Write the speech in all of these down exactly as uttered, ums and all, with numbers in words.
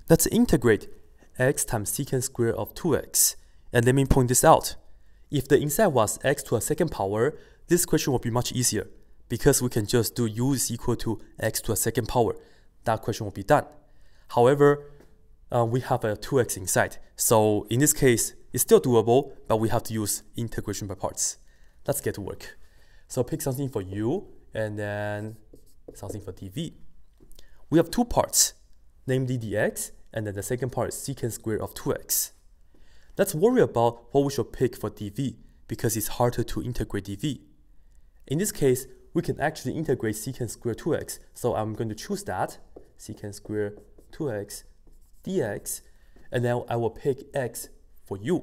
Let's integrate x times secant square of two x. And let me point this out. If the inside was x to a second power, this question will be much easier because we can just do u is equal to x to a second power. That question will be done. However, uh, we have a two x inside. So in this case, it's still doable, but we have to use integration by parts. Let's get to work. So pick something for u and then something for dv. We have two parts, namely dx, and then the second part is secant square of two x. Let's worry about what we should pick for dv because it's harder to integrate dv. In this case, we can actually integrate secant square two x, so I'm going to choose that, secant square two x dx, and then I will pick x for u.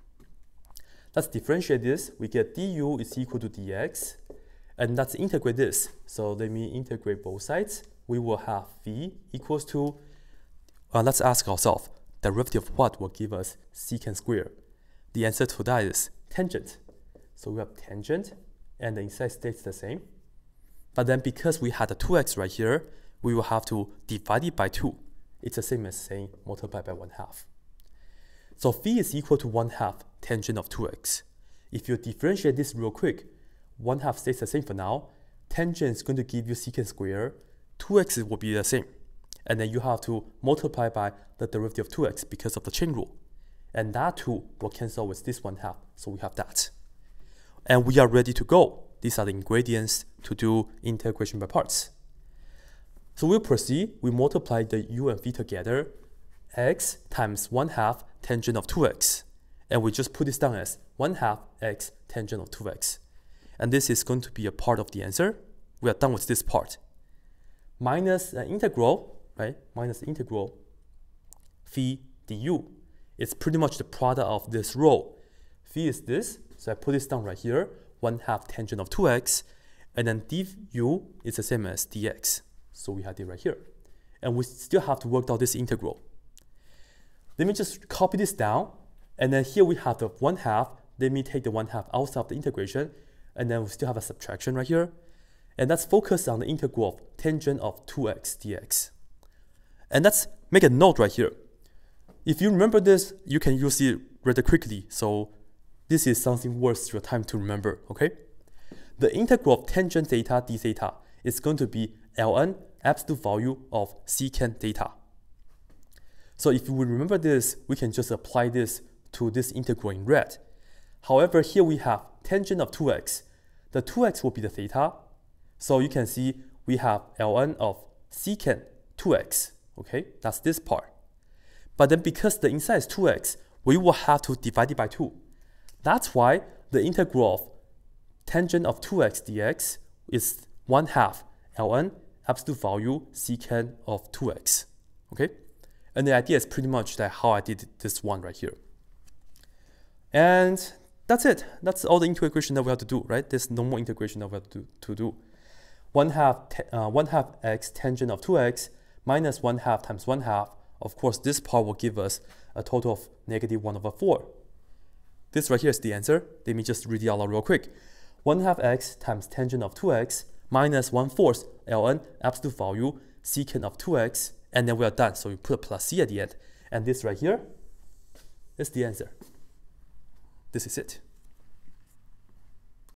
Let's differentiate this. We get du is equal to dx, and let's integrate this. So let me integrate both sides. We will have v equals to, uh, let's ask ourselves, derivative of what will give us secant square? The answer to that is tangent. So we have tangent, and the inside stays the same. But then because we had a two x right here, we will have to divide it by two. It's the same as saying multiply by one half. So phi is equal to one half tangent of two x. If you differentiate this real quick, one half stays the same for now. Tangent is going to give you secant square. two x will be the same. And then you have to multiply by the derivative of two x because of the chain rule. And that two will cancel with this one half. So we have that. And we are ready to go. These are the ingredients to do integration by parts. So we'll proceed. We multiply the u and v together. X times one half tangent of two x. And we just put this down as one half x tangent of two x. And this is going to be a part of the answer. We are done with this part. Minus an integral, right? Minus the integral phi du. It's pretty much the product of this row. Phi is this, so I put this down right here, one half tangent of two x, and then du is the same as dx. So we have it right here. And we still have to work out this integral. Let me just copy this down, and then here we have the one half. Let me take the one half outside of the integration, and then we still have a subtraction right here. And let's focus on the integral of tangent of two x dx. And let's make a note right here. If you remember this, you can use it rather quickly. So this is something worth your time to remember, okay? The integral of tangent theta d theta is going to be ln absolute value of secant theta. So if we remember this, we can just apply this to this integral in red. However, here we have tangent of two x. The two x will be the theta. So you can see we have ln of secant two x. Okay, that's this part. But then because the inside is two x, we will have to divide it by two. That's why the integral of tangent of two x dx is one half ln absolute value secant of two x. Okay, and the idea is pretty much that how I did this one right here. And that's it. That's all the integration that we have to do, right? There's no more integration that we have to do. To do. One half, uh, one half x tangent of two x minus one half times one half. Of course, this part will give us a total of negative one over four. This right here is the answer. Let me just read it out loud real quick. one half x times tangent of two x minus one fourth ln absolute value secant of two x, and then we are done. So we put a plus c at the end. And this right here is the answer. This is it.